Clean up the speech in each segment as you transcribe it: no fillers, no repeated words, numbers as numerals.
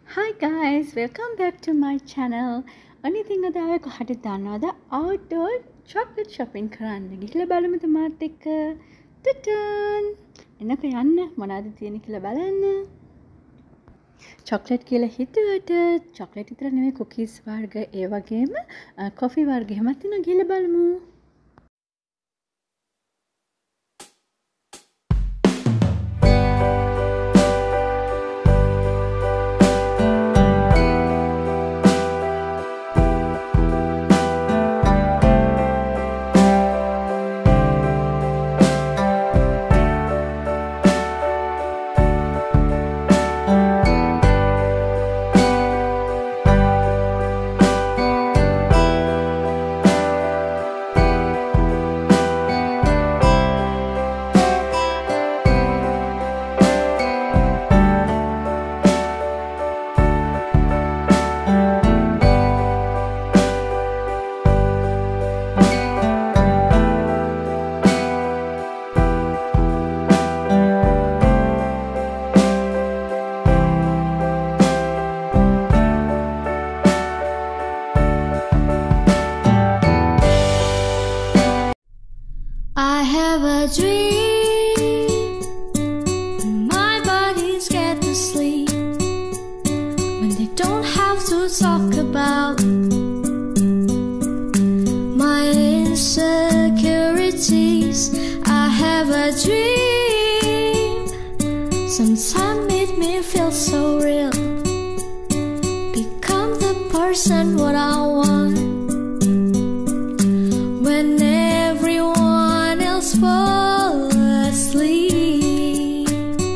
Hi guys, welcome back to my channel. Anything අද ආවේ කොහටද දන්නවද? Outdoor chocolate shopping කරන්න. ගිහලා බලමුද මාත් එක්ක? ටටන්. එනක යන්න මොනවද තියෙන්නේ කියලා බලන්න. chocolate කියලා හිතුවට chocolate විතර නෙමෙයි cookies වර්ග ඒ වගේම coffee වර්ග එහෙමත් තියෙනවා. ගිහලා බලමු. I have a dream when my body's get to sleep, when they don't have to talk about my insecurities. I have a dream, sometimes make me feel so real, become the person what I want. When everyone else fall asleep,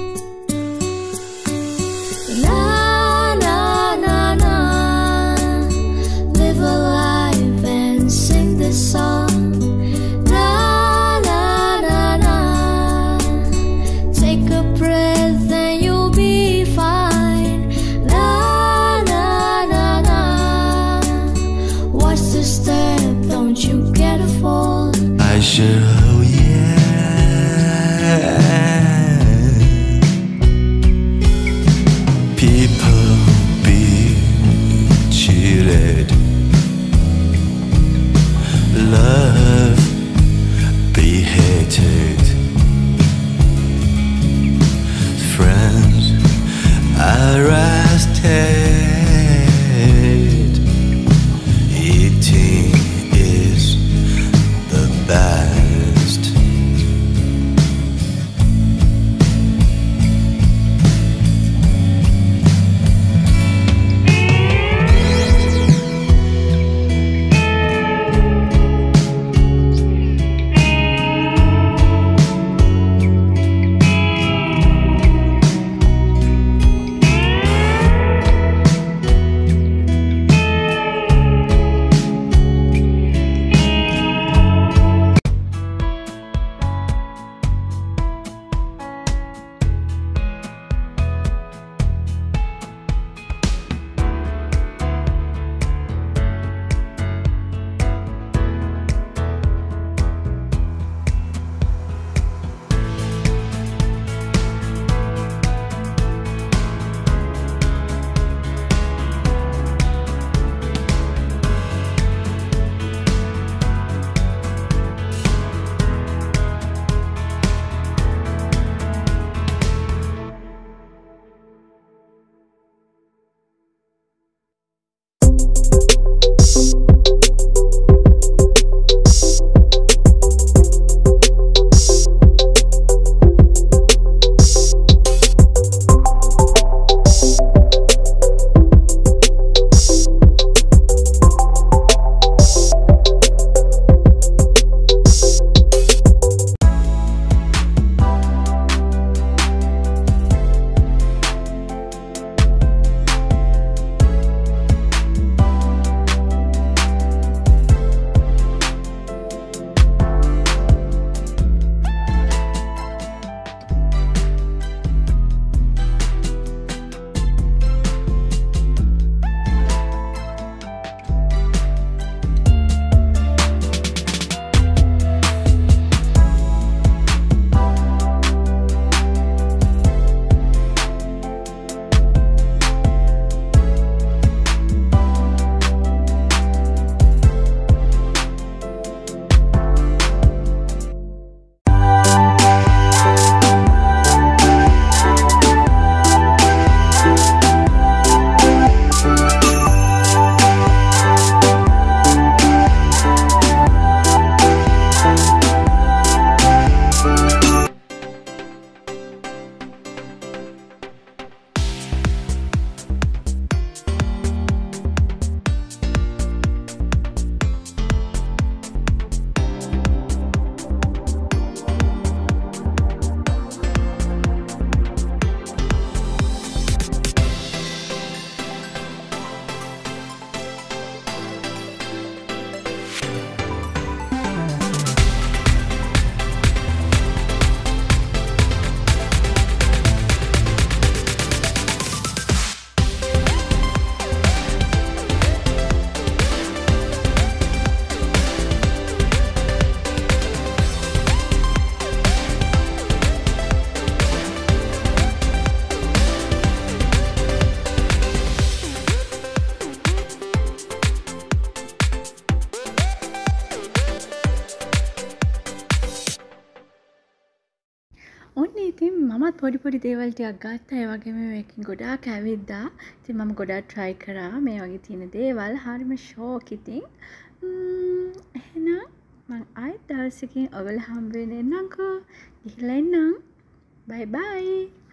na na na na, live a life and sing this song. Na na na na, take a breath and you'll be fine. Na na na na, watch ඉතින් මමත් පොඩි දේවල් ටිකක් ගත්තා. ඒ වගේම මේකෙන් ගොඩාක් ඇවිද්දා. ඉතින් මම ගොඩාක් try කරා මේ වගේ තියෙන දේවල්. හරිම ෂෝක් ඉතින්. එහෙනම් මං ආයෙත් දවසකින් ඔයගොල්ලෝ හම්බ වෙන්න එන්නම්කෝ. ගිහිල්ලා එන්නම්. bye bye.